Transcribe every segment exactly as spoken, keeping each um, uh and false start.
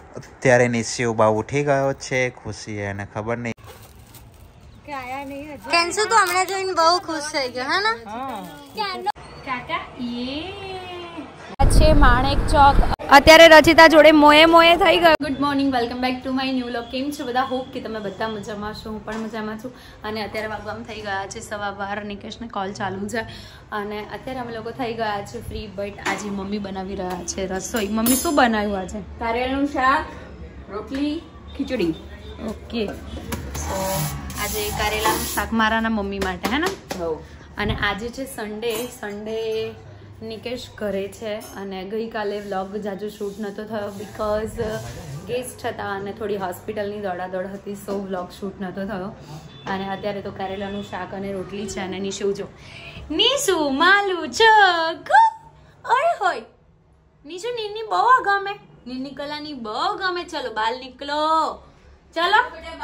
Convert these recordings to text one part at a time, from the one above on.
અત્યારે નિશિવ બા ઉઠી ગયો છે. ખુશી એને ખબર નહીં કે આયા નહીં હજી. કેન્સુ તો હમણાં જોઈને બહુ ખુશ થઈ ગયો હે ને. કાકા યે છે માણેક ચોક. અત્યારે રચિતા જોડે મોએ મોએ થઈ ગયો. Good morning, welcome back to my new vlog. કેમ છો બધા? હોપ કે તમે બધા મજામાં છો. હું પણ મજામાં છું. અને અત્યારે વાગવામાં થઈ ગયા છે સવા બાર. નિકેશને કોલ ચાલુ છે અને અત્યારે અમે લોકો થઈ ગયા છે ફ્રી. બટ આજે મમ્મી બનાવી રહ્યા છે રસોઈ. મમ્મી શું બનાવ્યું આજે? કારેલાનું શાક, રોટલી, ખીચડી. ઓકે, સો આજે કારેલાનું શાક મારાના મમ્મી માટે હે ને. અને આજે છે સન્ડે. સન્ડે નિકેશ ઘરે છે અને ગઈકાલે વ્લોગ જાજુ શૂટ નહોતો થયો બિકોઝ ગેસ્ટ હતા અને થોડી હોસ્પિટલની દોડાદોડ હતી, સો વ્લોગ શૂટ નહોતો થયો. અને અત્યારે તો કારેલાનું શાક અને રોટલી છે. અને નિશુ જો નિશુ માલુ ચક અરે હોય નિશુ નીની બહુ ગમે. નીની કલાની બહુ ગમે. ચલો બાર નીકળો, ચલો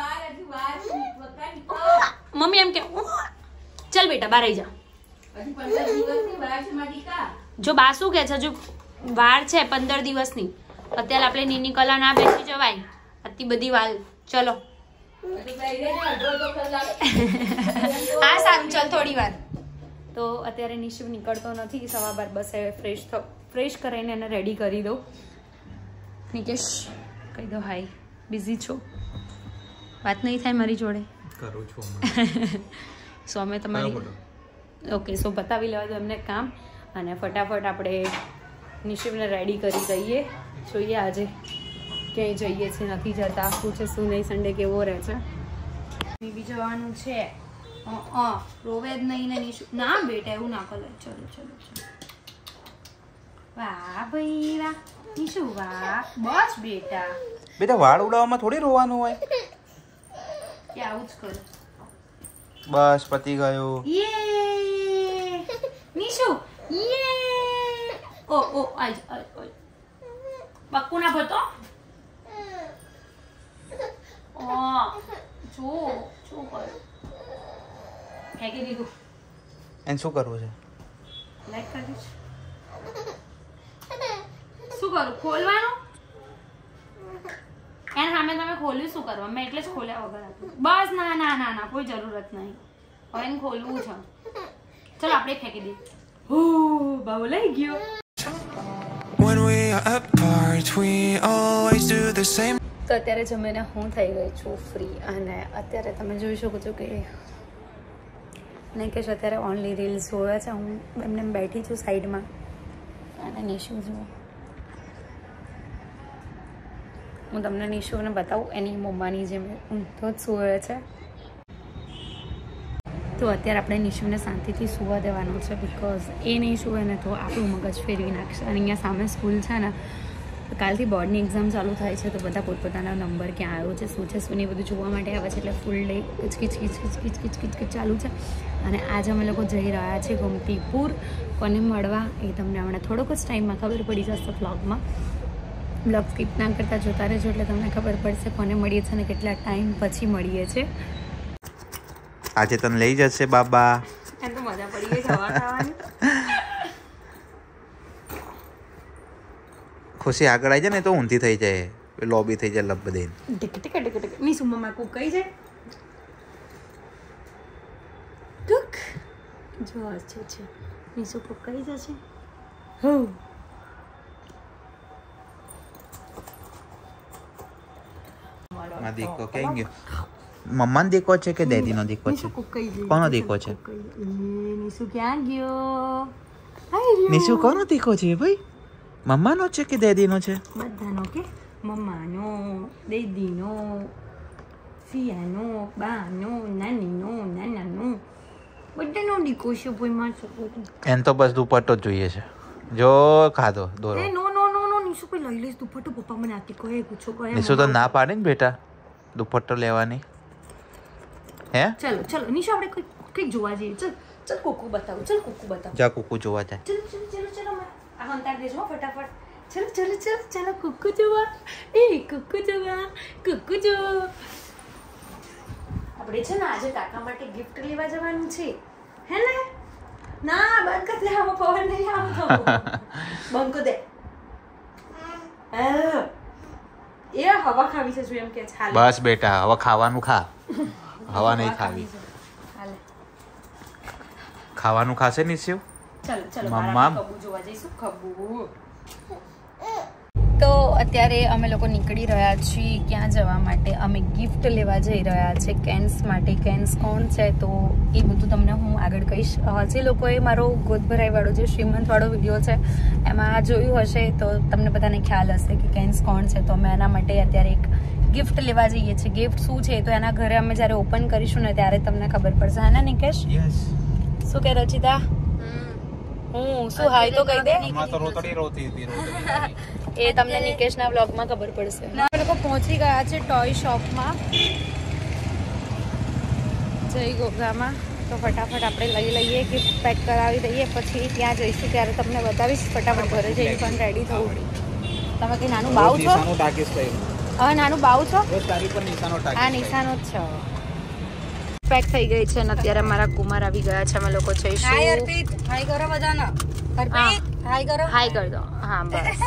મમ્મી એમ કે ચલ બેટા બહાર આવી જા. જો બા શું કે છે, જો વાર છે પંદર દિવસની. અત્યારે આપણે નીની કલા ના બેસી જવાય આટલી બધી વાર. ચલો હા સારું, ચલ થોડી વાર. તો અત્યારે નિશુ નીકળતો નથી. સવા બાર બસે ફ્રેશ થો ફ્રેશ કરીને એને રેડી કરી દો. નિકેશ કહી દો હાય. બિઝી છો? વાત નહીં થાય મારી જોડે? કરું છું. સો અમે તમારી ઓકે સો બતાવી લેવા દો એમને કામ. અને ફટાફટ આપણે નિશિવને રેડી કરી દઈએ. જોઈએ આજે ક્યાંય જઈએ છીએ નથી જતા, શું છે શું નહીં, સન્ડે કેવો રહે છે. બી જવાનું છે. રોવે જ નહીં ને નિશુ. ના બેટા એવું ના કરે. ચલો ચલો ચલો. વાહ ભાઈ વાહ નિશુ વાહ. બસ બેટા. બેટા વાળ ઉડાવવામાં થોડી રોવાનું હોય. કે આવું જ કર. બસ પતી ગયો. યે નિશુ યે. ઓ ઓ આજ આજ પક્કુ ના ભતો. ઓ જો જો કર. ફેંકી દીધું. એને શું કરવું છે? લાઈક કરી દે. શું કરું? ખોલવાનું. એના સામે તમે ખોલ્યું શું કરવા? મેં એટલે જ ખોલ્યા વગર હતું. બસ ના ના ના ના કોઈ જરૂરત નહીં. હવે એને ખોલવું છે. ચલો આપણે ફેંકી દઈએ. હો બાબુ લઈ ગયો. When we are apart we always do the same. તો અત્યારે જમીને હું થઈ ગઈ છું ફ્રી. અને અત્યારે તમે જોઈ શકો છો કે નિકેશ અત્યારે ઓનલી રીલ્સ જોવે છે. હું એમને બેઠી છું સાઈડમાં. અને નિશુ જુઓ, હું તમને નિશુને બતાવું એની મમ્માની જેમ ઊંઘતો જ સૂવે છે. તો અત્યારે આપણે નિશુને શાંતિથી સૂવા દેવાનું છે બિકોઝ એ નહીં સૂવે ને તો આપણું મગજ ફેરવી નાખશે. અને અહીંયા સામે સ્કૂલ છે ને, કાલથી બોર્ડની એક્ઝામ ચાલુ થાય છે તો બધા પોતપોતાના નંબર ક્યાં આવ્યો છે, શું છે શું નહીં બધું જોવા માટે આવે છે. એટલે ફૂલ ડે કિચકિચ કિચકિચ કિચકિચ કિચકિચ ચાલુ છે. અને આજે અમે લોકો જઈ રહ્યા છીએ ગોમતીપુર. કોને મળવા એ તમને હમણાં થોડોક જ ટાઈમમાં ખબર પડી જશે વ્લોગમાં. બ્લોગ સ્કીપ ના કરતા જોતા રહેજો એટલે તમને ખબર પડશે કોને મળીએ છીએ અને કેટલા ટાઈમ પછી મળીએ છીએ. આજે તને લઈ જશે બાબા. એમ તો મજા પડી ગઈ ખાવા ખાવાની. ખુશી આગળ આવી જાય ને તો ઊંધી થઈ જાય, લોબી થઈ જાય લબ દઈને. ટીક ટીક ટીક ટીક. ની સુમા કુ કઈ જાય ટુક. જો છે છે નીસુ કો કઈ જશે. હો માં દીકો ક્યાં ગયો? મમ્માનો દીકો છે કે ડેડીનો દીકો છે? કોનો દીકો છે? નીસુ ક્યાં ગયો? નિશુ કોનો દીકો છે ભાઈ? મમ્માનો છે કે ડેડીનો છે? બધાનો. કે મમ્માનો, ડેડીનો, ફિયાનો, બાનો, નાનીનો, નાનાનો, બધાનો દીકો છે ભાઈ. માં છોકરો એને તો બસ દુપટ્ટો જ જોઈએ છે. જો ખાધો દોરો. નો નો નો નો નિશુ કોઈ લઈ લઈશ દુપટ્ટો. પપ્પા મને આતી કહે પૂછો કહે. નિશુ તો ના પાડે ને બેટા દુપટ્ટો લેવાની. હે ચલો ચલો નિશુ આપણે કોઈ કંઈક જોવા જઈએ. ચલ ચલ કુકુ બતાવું. ચલ કુકુ બતાવું. જા કુકુ જોવા જાય. ચલો ચલો ચલો ચલો આ હંતાર દેજો ફટાફટ. ચલો ચલો ચલો ચલો કુકુ જોવા. એ કુકુ જોવા. કુકુ જો. આપણે છે ને આજે કાકા માટે ગિફ્ટ લેવા જવાનું છે હે ને. ના બંધ કર દે. આમાં પવન નહીં આવતો. બંધ કર દે. એ હવા ખાવી છે શું એમ કે છે. બસ બેટા હવે ખાવાનું ખા. હવા નહીં ખાવી. ખાવાનું ખાશે નહીં શિવ? ચલો ચલો મમ્મા ખબ્બુ જોવા જઈશું. ખબ્બુ તો અત્યારે અમે લોકો નીકળી રહ્યા છીએ ક્યાં જવા માટે? અમે ગિફ્ટ લેવા જઈ રહ્યા છે કેન્સ માટે. કેન્સ કોણ છે તો એ બધું તમને હું આગળ કહીશ. જે લોકોએ મારો ગોદભરાઈ વાળો જે શ્રીમંત વાળો વિડીયો છે એમાં જોયું હશે તો તમને બધાને ખ્યાલ હશે કે કેન્સ કોણ છે. તો અમે એના માટે અત્યારે એક ગિફ્ટ લેવા જઈએ છીએ. ગિફ્ટ શું છે તો એના ઘરે અમે જ્યારે ઓપન કરીશું ને ત્યારે તમને ખબર પડશે. હા ને નિકેશ? યસ. શું કે રચિતા? હું શું હાય તો કહી દે. તો રોતડી રોતી હતી રોતડી. એ તમને નિકેશના વ્લોગમાં ખબર પડશે. અમે લોકો પહોંચી ગયા છે ટોય શોપમાં જય ગોગામાં. તો ફટાફટ આપણે લઈ લઈએ ગિફ્ટ પેક કરાવી દઈએ પછી ત્યાં જઈશું ત્યારે તમને બતાવીશ. ફટાફટ ઘરે જઈને પણ રેડી થવું. તમે કઈ નાનું બાવ છો? હા નાનું બાવ છો? હા નિશાનો જ છે. પેક થઈ ગઈ છે ને અત્યારે મારા કુમાર આવી ગયા છે. અમે લોકો જઈશું. હાય અર્પિત, હાય કરો બધાને. અર્પિત હાય કરો. હાય કરી દો. હા બસ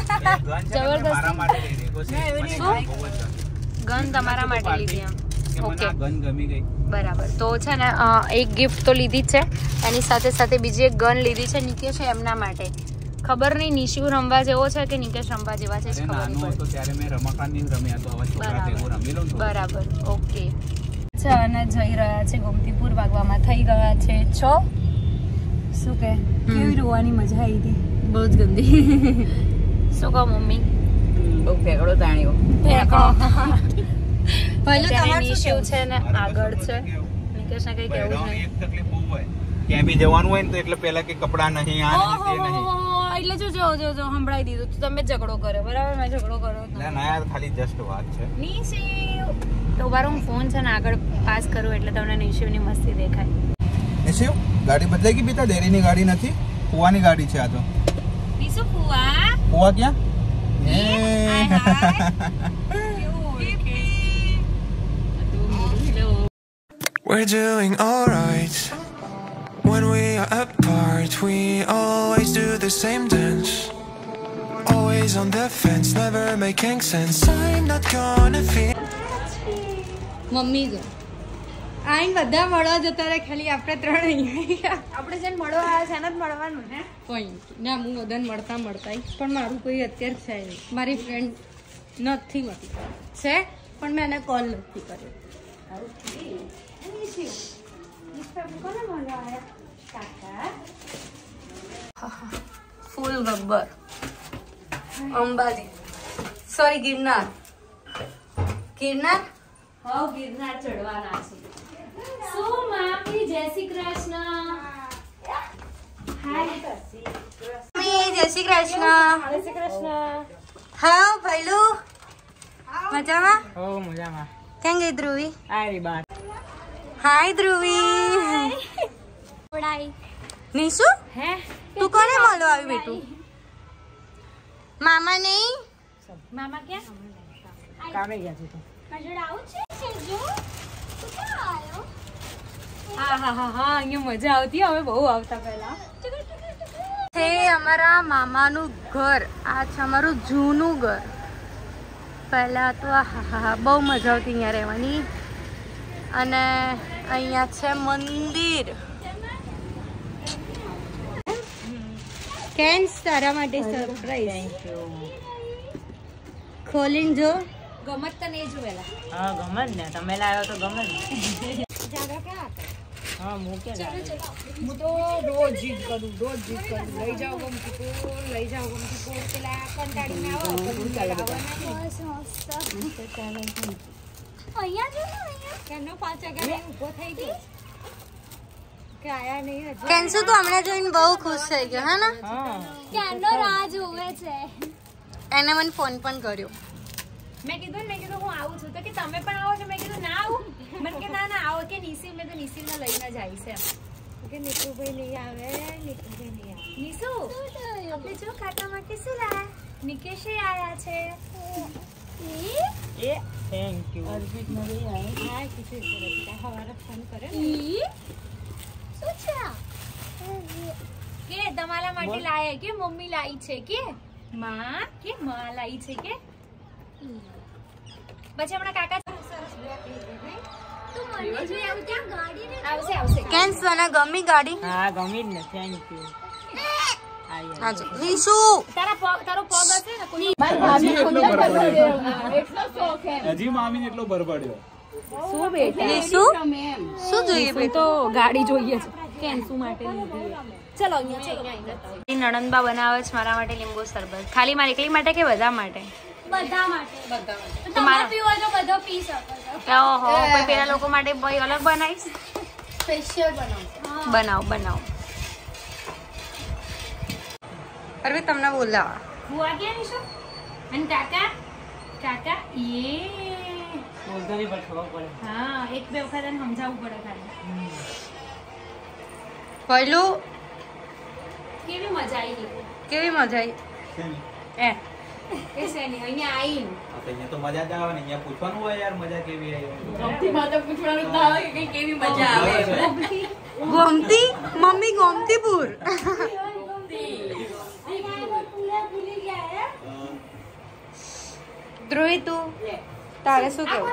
જબરદસ્તી. ગન તમારા માટે લીધી એમ? ઓકે બરાબર. તો છે ને એક ગિફ્ટ તો લીધી જ છે એની સાથે સાથે બીજી એક ગન લીધી છે નિકેશ એમના માટે. ખબર નહીં નિશુ રમવા જેવો છે કે નિકેશ રમવા જેવા છે ખબર નહીં. બરાબર ઓકે. અને જઈ રહ્યા છે ગોમતીપુર. વાગવામાં થઈ ગયા છે છ. શું કે કેવી રોવાની મજા આવી હતી? બહુ જ ગંદી. શું કહો મમ્મી? બહુ ફેકડો તાણ્યો. પહેલું તમારું નિશુ છે ને આગળ છે. નિકેશને કઈ કહેવું છે? એક તકલીફ બહુ હોય ક્યાં બી જવાનું હોય ને તો એટલે પહેલા કે કપડા નહીં આ નહીં તે નહીં એટલે જો જો જો જો સંભળાઈ દીધું. તો તમે ઝઘડો કર્યો બરાબર? મેં ઝઘડો કર્યો ના ના યાર ખાલી જસ્ટ વાત છે. નિશુ તો બારો હું ફોન છે ને આગળ પાસ કરું એટલે તમને નિશુની મસ્તી દેખાય. નિશુ ગાડી બદલાઈ ગઈ બેટા. દેરીની ગાડી નથી ફુવાની ગાડી છે આ તો. નિશુ ફુવા ફુવા ક્યાં? We're doing alright. When we are apart, we always do the same dance. Always on the fence, never making sense. I'm not gonna feel. મમ્મી જો આઈન બધા મળવા જતા રહે ખાલી આપણે ત્રણ અહીંયા. આપણે જેને મળવા આવ્યા છે એને જ મળવાનું હે. કોઈ ના હું બધાને મળતા મળતા પણ મારું કોઈ અત્યારે છે નહીં. મારી ફ્રેન્ડ નથી મળતી છે પણ મેં એને કોલ નથી કર્યો. ફૂલ ગબ્બર અંબાજી સોરી ગિરનાર. ગિરનાર હા ગિરનાર ચડવાના છે. શું મામી જય શ્રી કૃષ્ણ. હાય જય શ્રી કૃષ્ણ. જય શ્રી કૃષ્ણ. હા ભૈલું મજામાં? હો મજામાં. કેમ ગઈ ધ્રુવી? આરી બાર. હાય ધ્રુવી. પડાઈ નીશુ હે તું કોને મળવા આવી બેટું? મામા નહીં? મામા ક્યાં? કામે ગયા છે તો. હા હા હા હા અહીંયા મજા આવતી. અમે બહુ આવતા પહેલા. છે અમારા મામાનું ઘર. આ છે અમારું જૂનું ઘર. પહેલા તો હા હા હા બહુ મજા આવતી અહીંયા રહેવાની. અને અહીંયા છે મંદિર. કેન્સ તારા માટે સરપ્રાઈઝ. ખોલીને જો. ગમત તો નહીં જોવેલા. હા ગમત ને તમે લાવ્યો તો ગમત. જાગા ક્યાં હતા? હા મૂકે હું તો રોજ જીત કરું રોજ જીત કરું. લઈ જાઓ ગમતી કોર લઈ જાઓ ગમતી કોર. પેલા કંટાળીને આવો અહીંયા જો ને અહીંયા કેનો પાંચ વાગ્યા ઊભો થઈ ગયો કે આયા નહીં હજુ. કેન્સુ તો હમણાં જોઈને બહુ ખુશ થઈ ગયો હે ને? હા કેનો રાહ જોવે છે. એને મને ફોન પણ કર્યો. મેં કીધું મેં કીધું હું આવું છું તો કે તમે પણ આવો છો. મેં કીધું ના આવું. મને કે ના ના આવો કે નિશિલ. મેં તો નિશિલને લઈને જ આવી છે કે નીતુભાઈ નહીં આવે નીતુભાઈ નહીં આવે. નિશુ આપણે જો ખાતા માટે શું લાયા? નિકેશે આયા છે. એ થેન્ક યુ. અર્પિત મળી આવી. હા કીધું છે હવારે ફોન કર્યો શું છે કે તમારા માટે લાયા કે મમ્મી લાવી છે કે માં કે માં લાવી છે કે પછી હમણાં કાકા આવશે આવશે કેન સોના ગમી ગાડી હા ગમી જ ને થેન્ક યુ હાજો નીશુ તારા પગ તારો પગ હશે ને કોઈ મારી ભાભી સુંદર બરબડ્યો એટલો શોખ હે હજી મામીને એટલો બરબડ્યો શું બેટા નીશુ શું જોઈએ બે તો ગાડી જોઈએ છે કેન શું માટે લીધી ચલો અહીંયા નણંદબા બનાવે છે મારા માટે લીંબુ શરબત ખાલી મારી એકલી માટે કે બધા માટે બધા માટે બધા માટે તમારે પીવો તો બધો પી શકો છો ઓહો કોઈ પેલા લોકો માટે ભાઈ અલગ બનાવીશ સ્પેશિયલ બનાવો બનાવ બનાવ અરે તમને બોલાવા બુઆ ક્યાં છો અને કાકા કાકા એ મોઢાની પર ખબર પડે હા એક બે વખત એને સમજાવવું પડે ખાલી પહેલું કેવી મજા આવી કેવી મજા આવી એ એ શેની અહીંયા આવીને અહીંયા તો મજા જ આવે ને અહીંયા પૂછવાનું હોય યાર મજા કેવી આવી ગમતી માતા પૂછવાનું ના આવે કે કેવી મજા આવે ગોમતી મમ્મી ગોમતીપુર ધ્રુવી તું તારે શું કેવું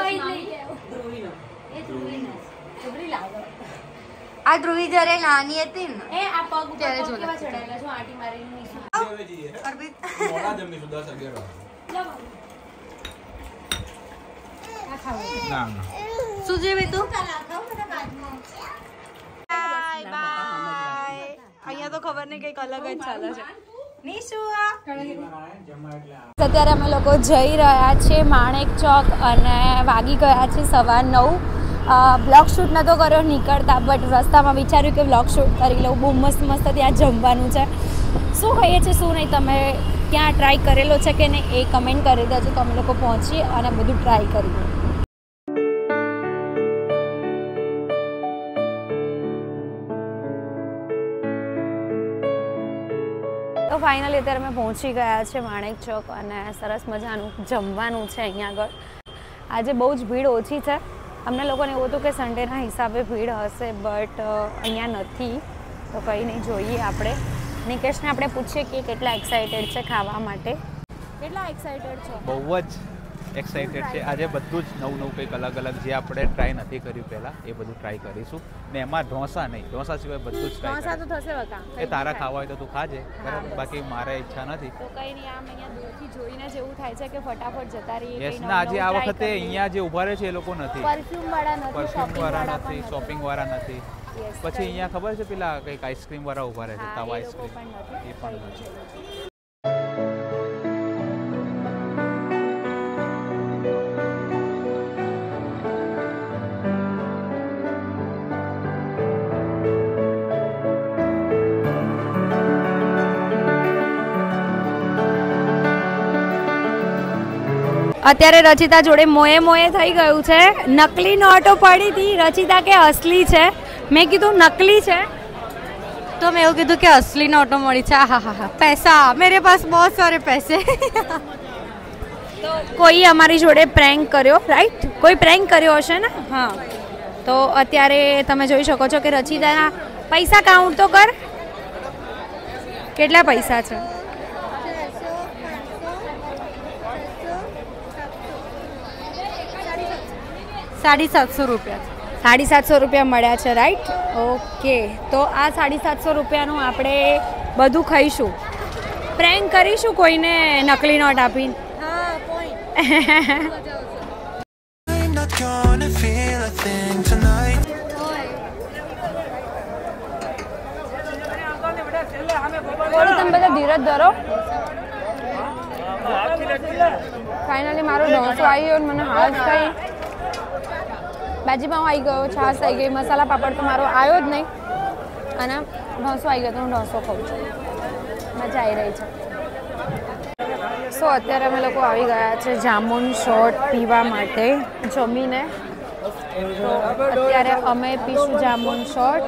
આ ધ્રુવી જયારે નાની હતી ને એ આ પગ ઉપર ત્યારે પગ જો કેવા ચડાયેલા છો આંટી મારીને અરબી મોડા જમી સુધા સગેરો ના ના શું જેવી તું બાય બાય અહીંયા તો ખબર નહીં કઈક અલગ જ ચાલે છે અત્યારે અમે લોકો જઈ રહ્યા છીએ માણેક ચોક અને વાગી ગયા છે સવા નવ બ્લોગ શૂટ નતો કર્યો નીકળતા બટ રસ્તામાં વિચાર્યું કે બ્લોગ શૂટ કરી લઉં બહુ મસ્ત મસ્ત ત્યાં જમવાનું છે શું ખાઈએ છીએ શું નહીં તમે ક્યાં ટ્રાય કરેલો છે કે નહીં એ કમેન્ટ કરી દેજો તો અમે લોકો પહોંચી અને બધું ટ્રાય કરીએ તો ફાઇનલી અત્યારે અમે પહોંચી ગયા છે માણેક ચોક અને સરસ મજાનું જમવાનું છે અહીંયા આગળ આજે બહુ જ ભીડ ઓછી છે અમને લોકોને એવું હતું કે સન્ડેના હિસાબે ભીડ હશે બટ અહીંયા નથી તો કંઈ નહીં જોઈએ આપણે નિકેશને આપણે પૂછીએ કે કેટલા એક્સાઇટેડ છે ખાવા માટે કેટલા એક્સાઇટેડ છો બહુ જ એક્સાઇટેડ છે આજે બધું જ નવું નવું કંઈક અલગ અલગ જે આપણે ટ્રાય નથી કર્યું પહેલાં એ બધું ટ્રાય કરીશું ને એમાં ઢોસા નહીં ઢોસા સિવાય બધું જ ઢોસા તો ટ્રાય થશે બકા એ તારા ખાવા હોય તો તું ખાજે બરાબર બાકી મારે ઈચ્છા નથી તો કંઈ નહીં આમ અહીંયા દૂરથી જોઈને જ એવું થાય છે કે ફટાફટ જતા રહીએ યસ ના આજે આ વખતે અહીંયા જે ઊભા રહે છે એ લોકો નથી પરફ્યુમ વાળા નથી પરફ્યુમ શોપિંગ વાળા વાળા નથી શોપિંગ વાળા નથી પછી અહીંયા ખબર છે પેલા કંઈક આઈસ્ક્રીમ વાળા ઊભા રહે છે તવા આઈસ્ક્રીમ એ પણ નથી અત્યારે રચિતા જોડે મોએ મોએ થઈ ગયું છે નકલી નોટો પડી હતી રચિતા કે અસલી છે મેં કીધું નકલી છે તો મેં એવું કીધું કે અસલી નોટો મળી છે હા હા હા પૈસા મેરે પાસ બહુ સારે પૈસે તો કોઈ અમારી જોડે પ્રેન્ક કર્યો રાઈટ કોઈ પ્રેન્ક કર્યો હશે ને હા તો અત્યારે તમે જોઈ શકો છો કે રચિતાના પૈસા કાઉન્ટ તો કર કેટલા પૈસા છે સાડી સાતસો રૂપિયા સાડી સાતસો રૂપિયા મળ્યા છે રાઈટ ઓકે તો આ સાડી સાતસો રૂપિયાનું આપણે બધું ખાઈશું પ્રેન્ક કરીશું કોઈને નકલી નોટ આપીને હા point I'm not gonna feel a thing tonight. થોડું તમે બધા ધીરજ ધરો ફાઇનલી મારો ઢોસો આવી ગયો મને હાથ થઈ ભાજીપાઉં આવી ગયો છાશ આવી ગઈ મસાલા પાપડ તો મારો આવ્યો જ નહીં અને ઢોસો આવી ગયો તો હું ઢોસો ખાઉં છું મજા આવી રહી છે સો અત્યારે અમે લોકો આવી ગયા છે જામુન શોટ પીવા માટે જમીને તો અત્યારે અમે પીશું જામુન શોટ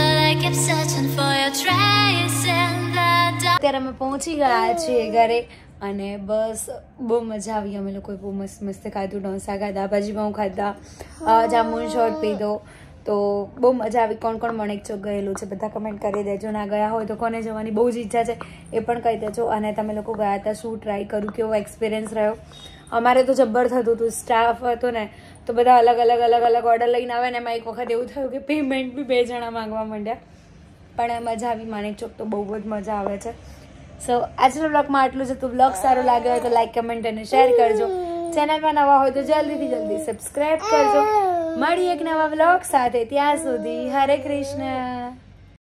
અત્યારે અમે પહોંચી ગયા છીએ ઘરે અને બસ બહુ મજા આવી. અમે લોકોએ બહુ મસ્ત મસ્ત ખાધું, ઢોસા ખાધા, ભાજી પાઉં ખાધા, જામુન શોર્ટ પીધો. તો બહુ મજા આવી. કોણ કોણ મણેક ચોક ગયેલું છે બધા કમેન્ટ કરી દેજો. ના ગયા હોય તો કોને જવાની બહુ જ ઈચ્છા છે એ પણ કહી દેજો. અને તમે લોકો ગયા હતા, શું ટ્રાય કર્યું, કેવો એક્સપિરિયન્સ રહ્યો? અમારે તો જબ્બર થતું હતું. સ્ટાફ હતો ને તો બધા અલગ અલગ અલગ અલગ ઓર્ડર લઈને આવે ને એમાં એક વખત એવું થયું કે પેમેન્ટ બી બે જણા માંગવા માંડ્યા. પણ મજા આવી. માણેક ચોક તો બહુ જ મજા આવે છે. સો આજના બ્લોગમાં આટલું જ હતું. બ્લોગ સારો લાગ્યો હોય તો લાઈક, કમેન્ટ અને શેર કરજો. ચેનલમાં નવા હોય તો જલ્દીથી જલ્દી સબસ્ક્રાઈબ કરજો. મળીએ એક નવા બ્લોગ સાથે. ત્યાં સુધી હરે કૃષ્ણ.